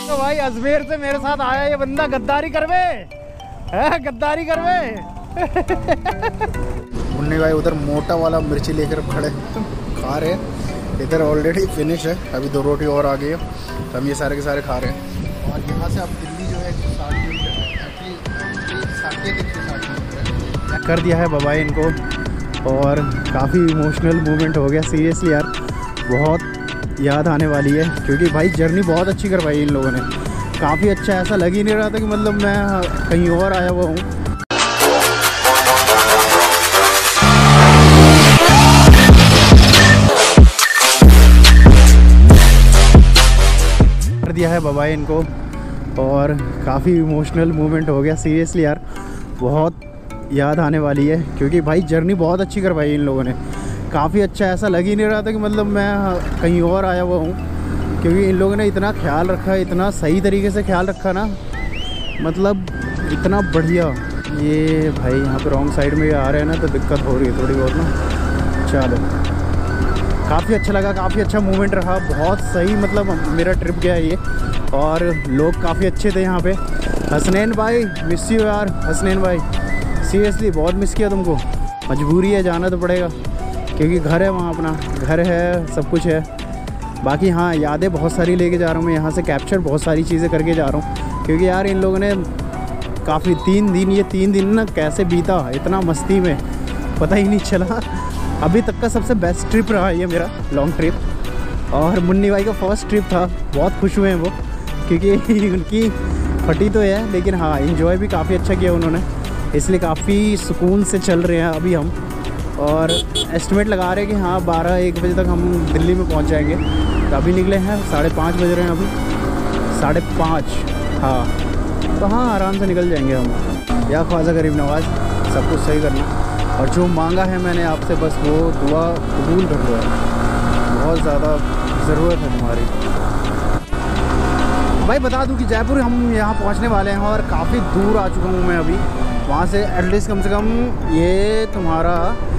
तो भाई अजमेर से मेरे साथ आया ये बंदा, गद्दारी करवे है, गद्दारी करवे। मुन्नी भाई उधर मोटा वाला मिर्ची लेकर खड़े खा रहे हैं। इधर ऑलरेडी फिनिश है, अभी 2 रोटी और आ गई है, तो हम ये सारे के सारे खा रहे हैं। और यहाँ से अब दिल्ली जो है 60 किलोमीटर कर दिया है बाबाई इनको। और काफ़ी इमोशनल मूवमेंट हो गया सीरियसली यार, बहुत याद आने वाली है, क्योंकि भाई जर्नी बहुत अच्छी करवाई इन लोगों ने, काफ़ी अच्छा। ऐसा लग ही नहीं रहा था कि मतलब मैं कहीं और आया हुआ हूँ। कर दिया है बाबाई इनको। और काफ़ी इमोशनल मूवमेंट हो गया सीरियसली यार, बहुत याद आने वाली है, क्योंकि भाई जर्नी बहुत अच्छी करवाई इन लोगों ने, काफ़ी अच्छा। ऐसा लग ही नहीं रहा था कि मतलब मैं कहीं और आया हुआ हूँ, क्योंकि इन लोगों ने इतना ख्याल रखा, इतना सही तरीके से ख्याल रखा ना, मतलब इतना बढ़िया। ये भाई यहाँ पे रॉन्ग साइड में आ रहे हैं ना, तो दिक्कत हो रही है थोड़ी बहुत ना। चलो काफ़ी अच्छा लगा, काफ़ी अच्छा मूवमेंट रहा, बहुत सही मतलब मेरा ट्रिप गया ये। और लोग काफ़ी अच्छे थे यहाँ पे। हसनैन भाई मिस यू यार, हसनैन भाई सीरियसली बहुत मिस किया तुमको। मजबूरी है, जाना तो पड़ेगा, क्योंकि घर है वहाँ, अपना घर है, सब कुछ है। बाकी हाँ, यादें बहुत सारी लेके जा रहा हूँ मैं यहाँ से, कैप्चर बहुत सारी चीज़ें करके जा रहा हूँ, क्योंकि यार इन लोगों ने काफ़ी 3 दिन ना कैसे बीता इतना मस्ती में, पता ही नहीं चला। अभी तक का सबसे बेस्ट ट्रिप रहा ये मेरा लॉन्ग ट्रिप। और मुन्नी भाई का फर्स्ट ट्रिप था, बहुत खुश हुए हैं वो, क्योंकि उनकी फटी तो है, लेकिन हाँ इन्जॉय भी काफ़ी अच्छा किया उन्होंने, इसलिए काफ़ी सुकून से चल रहे हैं अभी हम। और एस्टिमेट लगा रहे हैं कि हाँ 12-1 बजे तक हम दिल्ली में पहुंच जाएंगे। तो अभी निकले हैं 5:30 बज रहे हैं अभी, 5:30। हाँ तो हाँ आराम से निकल जाएंगे हम। या ख्वाजा गरीब नवाज, सब कुछ सही करना, और जो मांगा है मैंने आपसे बस वो दुआ कबूल कर लो है, बहुत ज़्यादा ज़रूरत है तुम्हारी। भाई बता दूं कि जयपुर हम यहाँ पहुँचने वाले हैं, और काफ़ी दूर आ चुका हूँ मैं अभी वहाँ से। एटलीस्ट कम से कम ये तुम्हारा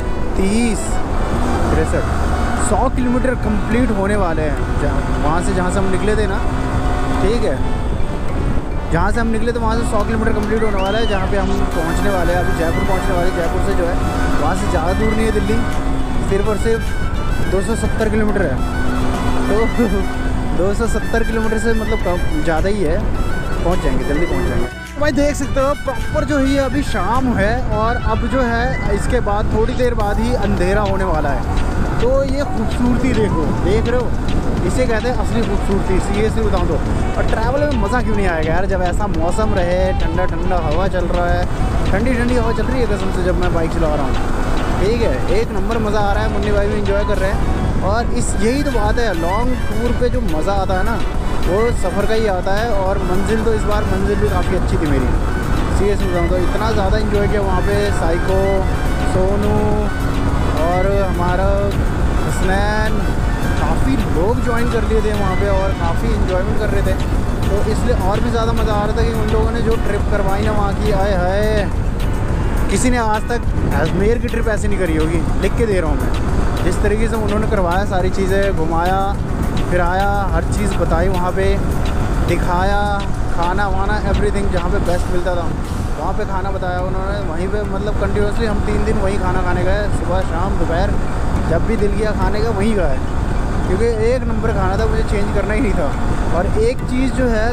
100 किलोमीटर कंप्लीट होने वाले हैं वहाँ से, जहाँ से हम निकले थे ना, ठीक है, जहाँ से हम निकले थे वहाँ से 100 किलोमीटर कंप्लीट होने वाला है, जहाँ पे हम पहुँचने वाले हैं अभी, जयपुर पहुँचने वाले। जयपुर से जो है वहाँ से ज़्यादा दूर नहीं है दिल्ली, सिर्फ और सिर्फ 270 किलोमीटर है। तो 270 किलोमीटर से मतलब कम ज़्यादा ही है, पहुँच जाएंगे, जल्दी पहुँच जाएंगे। भाई देख सकते हो प्रॉपर जो है अभी शाम है, और अब जो है इसके बाद थोड़ी देर बाद ही अंधेरा होने वाला है। तो ये खूबसूरती देखो, देख रहे हो, इसे कहते हैं असली खूबसूरती, सीरियसली बताऊँ तो। और ट्रैवल में मज़ा क्यों नहीं आएगा यार, जब ऐसा मौसम रहे, ठंडा ठंडा हवा चल रहा है, ठंडी ठंडी हवा चल रही है कसम से, जब मैं बाइक चला रहा हूँ, ठीक है, एक नंबर मज़ा आ रहा है। मुन्नी भाई भी इंजॉय कर रहे हैं। और यही तो बात है, लॉन्ग टूर पे जो मज़ा आता है ना, वो सफ़र का ही आता है। और मंजिल तो इस बार मंजिल भी काफ़ी अच्छी थी मेरी, सीरियस बताऊँ तो। इतना ज़्यादा इन्जॉय किया वहाँ पे, साइको, सोनू और हमारा हसनैन, काफ़ी लोग ज्वाइन कर लिए थे वहाँ पे, और काफ़ी इन्जॉयमेंट कर रहे थे। तो इसलिए और भी ज़्यादा मज़ा आ रहा था कि उन लोगों ने जो ट्रिप करवाई ना वहाँ की, आए हाय, किसी ने आज तक अजमेर की ट्रिप ऐसी नहीं करी होगी, लिख के दे रहा हूँ मैं। जिस तरीके से उन्होंने करवाया, सारी चीज़ें घुमाया फिराया, हर चीज़ बताई वहाँ पे, दिखाया, खाना वाना एवरीथिंग, जहाँ पे बेस्ट मिलता था वहाँ पे खाना बताया उन्होंने। वहीं पे मतलब कंटिन्यूसली हम 3 दिन वहीं खाना खाने गए, सुबह शाम दोपहर, जब भी दिल किया खाने का वहीं गए, क्योंकि एक नंबर खाना था, मुझे चेंज करना ही नहीं था। और एक चीज़ जो है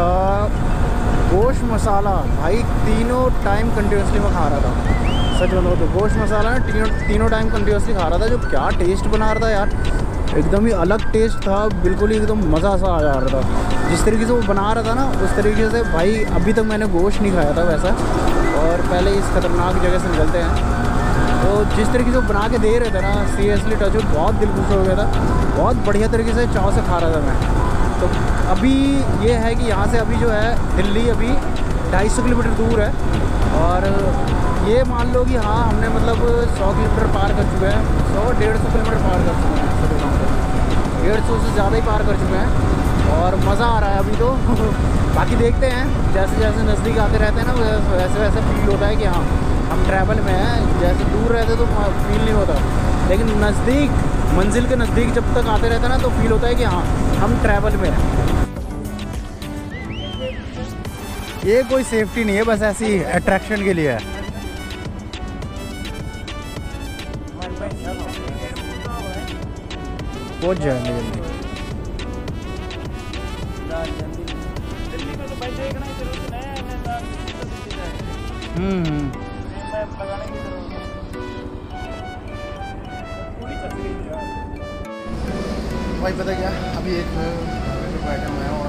गोश्त मसाला, भाई तीनों टाइम कंटिन्यूसली मैं खा रहा था, सच बताओ तो। गोश्त मसाला ना तीनों टाइम कंटिन्यूसली खा रहा था, जो क्या टेस्ट बना रहा था यार, एकदम ही अलग टेस्ट था, बिल्कुल ही एकदम मज़ा सा आ जा रहा था। जिस तरीके से वो बना रहा था ना, उस तरीके से भाई अभी तक मैंने गोश्त नहीं खाया था वैसा, और पहले इस खतरनाक जगह से निकलते हैं। तो जिस तरीके से वो बना के दे रहे थे ना, सीरियसली टच, बहुत दिल खुश हो गया था, बहुत बढ़िया तरीके से चाव से खा रहा था मैं। तो अभी ये है कि यहाँ से अभी जो है दिल्ली अभी 250 किलोमीटर दूर है, और ये मान लो कि हाँ हमने मतलब 100 किलोमीटर पार कर चुके हैं, 100-150 किलोमीटर पार कर चुके हैं, 150 से ज़्यादा ही पार कर चुके हैं, और मज़ा आ रहा है अभी तो। बाकी देखते हैं, जैसे जैसे नज़दीक आते रहते हैं ना, वैसे वैसे फील होता है कि हाँ हम ट्रैवल में हैं। जैसे दूर रहते तो फील नहीं होता, लेकिन नज़दीक, मंजिल के नज़दीक जब तक आते रहते हैं ना, तो फील होता है कि हाँ हम ट्रैवल में हैं। ये कोई सेफ्टी नहीं है, बस ऐसी अट्रैक्शन के लिए है। पहुंच जाएंगे जल्दी। भाई पता क्या, अभी एक बैठे हुए हैं और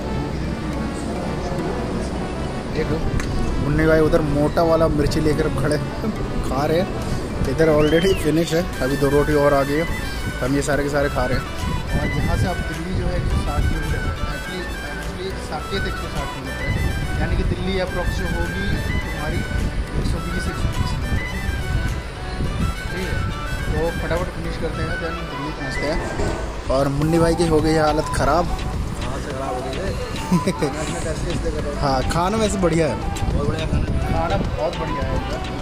एक मुन्नी भाई उधर मोटा वाला मिर्ची लेकर खड़े खा रहे हैं। इधर ऑलरेडी फिनिश है, अभी 2 रोटी और आ गई है, हम ये सारे के सारे खा रहे हैं। और यहाँ से अब दिल्ली जो है 160 किलोमीटर है, एक्चुअली साकेत 160 किलोमीटर है, यानी कि दिल्ली अप्रॉक्स जो होगी तुम्हारी 120-130। ठीक है, तो फटाफट फिनिश करते हैं, देन दिल्ली पहुँचते हैं। और मुन्नी भाई की हो गई है हालत ख़राब। कहाँ से ख़राब हो गई है? हाँ, खाना वैसे बढ़िया है, बहुत बढ़िया खाना बहुत बढ़िया है।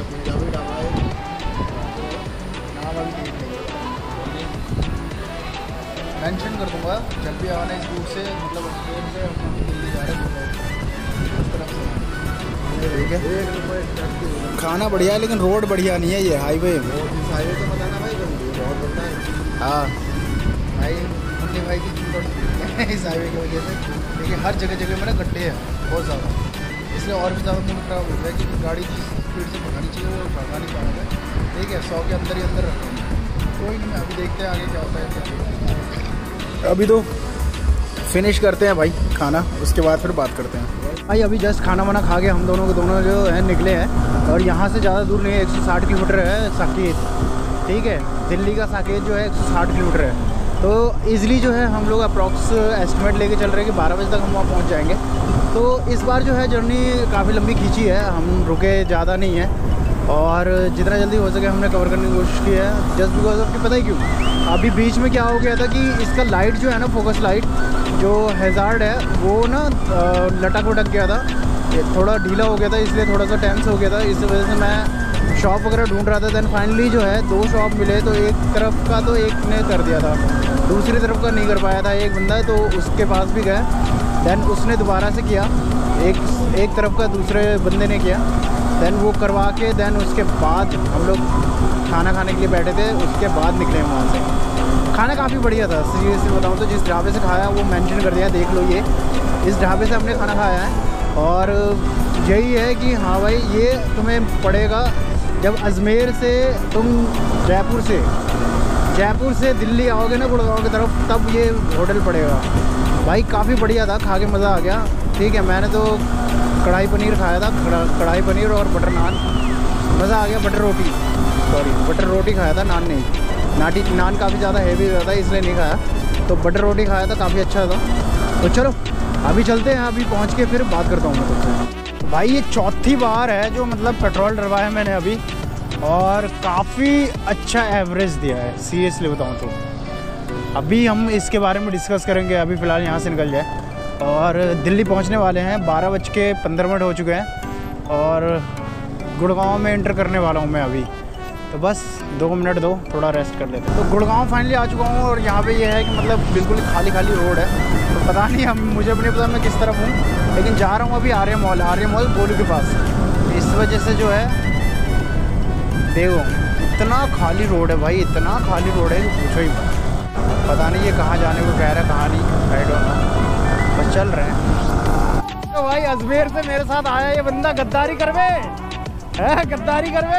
मेंशन कर दूंगा जब भी आना इस रूट से, मतलब ट्रेन से हम दिल्ली जा रहे हैं उस तरफ से। ठीक है, खाना बढ़िया है लेकिन रोड बढ़िया नहीं है। ये हाईवे तो बताना भाई, बहुत बढ़िया है। हाँ भाई, मुन्नी भाई की इस हाईवे की वजह से, लेकिन हर जगह जगह में ना गड्ढे हैं बहुत ज़्यादा, इसलिए और भी ज़्यादा मूड खराब हो गया कि गाड़ी जिस स्पीड से भगानी चाहिए वो भगा नहीं पा रहा है। ठीक है, 100 के अंदर ही अंदर रखा। कोई नहीं, अभी देखते हैं आगे क्या होता है। अभी तो फिनिश करते हैं भाई खाना, उसके बाद फिर बात करते हैं। भाई अभी जस्ट खाना वाना खा के हम दोनों जो है निकले हैं, और यहाँ से ज़्यादा दूर नहीं है, 160 किलोमीटर है साकेत। ठीक है, दिल्ली का साकेत जो है 160 किलोमीटर है, तो ईज़िली जो है हम लोग अप्रॉक्स एस्टिमेट लेके चल रहे हैं कि 12 बजे तक हम वहाँ पहुँच जाएंगे। तो इस बार जो है जर्नी काफ़ी लंबी खींची है, हम रुके ज़्यादा नहीं है, और जितना जल्दी हो सके हमने कवर करने की कोशिश की है। जस्ट बिकॉज ऑफ कि पता है क्यों, अभी बीच में क्या हो गया था कि इसका लाइट जो है ना, फोकस लाइट जो हैज़ार्ड है वो ना लटक वटक गया था, थोड़ा ढीला हो गया था, इसलिए थोड़ा सा टेंस हो गया था। इस वजह से मैं शॉप वगैरह ढूंढ रहा था। दैन फाइनली जो है 2 शॉप मिले, तो एक तरफ का तो एक ने कर दिया था, दूसरी तरफ का नहीं कर पाया था एक बंदा, तो उसके पास भी गए। दैन उसने दोबारा से किया, एक तरफ का दूसरे बंदे ने किया, दैन वो करवा के दैन उसके बाद हम लोग खाना खाने के लिए बैठे थे। उसके बाद निकले वहाँ से। खाना काफ़ी बढ़िया था, सीरियसली बताऊँ तो। जिस ढाबे से खाया वो मेंशन कर दिया, देख लो, ये इस ढाबे से हमने खाना खाया है। और यही है कि हाँ भाई, ये तुम्हें पड़ेगा जब अजमेर से तुम जयपुर से दिल्ली आओगे ना, गुड़गांव की तरफ, तब ये होटल पड़ेगा भाई। काफ़ी बढ़िया था, खा के मज़ा आ गया। ठीक है, मैंने तो कढ़ाई पनीर खाया था, कढ़ाई पनीर और बटर नान, मज़ा आ गया। बटर रोटी खाया था, नान नहीं। नान काफ़ी ज़्यादा हेवी था इसलिए नहीं खाया, तो बटर रोटी खाया था, काफ़ी अच्छा था। तो चलो अभी चलते हैं, अभी पहुंच के फिर बात करता हूँ मैं तुमसे। भाई ये चौथी बार है जो मतलब पेट्रोल डलवाया मैंने अभी, और काफ़ी अच्छा एवरेज दिया है, सीरियसली बताऊँ तो। अभी हम इसके बारे में डिस्कस करेंगे, अभी फ़िलहाल यहाँ से निकल जाए। और दिल्ली पहुँचने वाले हैं, 12:15 हो चुके हैं, और गुड़गांव में एंटर करने वाला हूँ मैं अभी। तो बस 2 मिनट दो, थोड़ा रेस्ट कर लेते हैं। तो गुड़गांव फाइनली आ चुका हूँ, और यहाँ पे ये है कि मतलब बिल्कुल खाली रोड है। तो पता नहीं, मुझे भी नहीं पता मैं किस तरफ हूँ, लेकिन जा रहा हूँ अभी आर्य मॉल गोलू के पास। इस वजह से जो है देखो, इतना खाली रोड है भाई, इतना खाली रोड है कि पूछो ही मत। पता नहीं ये कहाँ जाने को कह रहा है, कहाँ नहीं, आई डोंट नो, बस चल रहे हैं। तो भाई अजमेर से मेरे साथ आया ये बंदा, गद्दारी करवे है, गद्दारी करवे।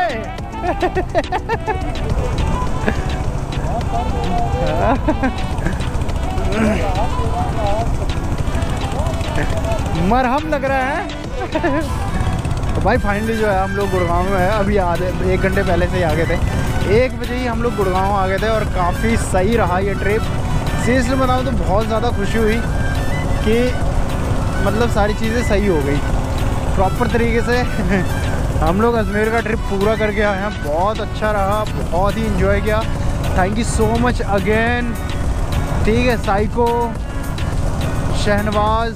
मरहम लग रहा है। तो भाई फाइनली जो है हम लोग गुड़गांव में है, अभी 1 घंटे पहले से ही आ गए थे। 1 बजे ही हम लोग गुड़गांव आ गए थे, और काफ़ी सही रहा ये ट्रिप। सीरियसली बताऊँ तो बहुत ज़्यादा खुशी हुई कि मतलब सारी चीज़ें सही हो गई प्रॉपर तरीके से। हम लोग अजमेर का ट्रिप पूरा करके आए हैं, बहुत अच्छा रहा, बहुत ही इन्जॉय किया। Thank you so much again. ठीक है, साइको, शहनवाज,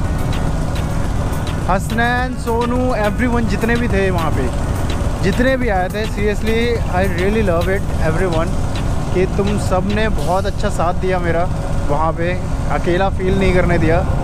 हसनैन, सोनू, एवरीवन, जितने भी थे वहाँ पे, जितने भी आए थे, seriously I really love it everyone, कि तुम सब ने बहुत अच्छा साथ दिया मेरा वहाँ पे, अकेला फील नहीं करने दिया।